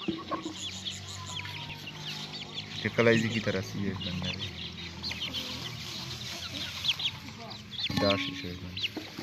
ये कलाइजी की तरह सी है बंदा दाश है।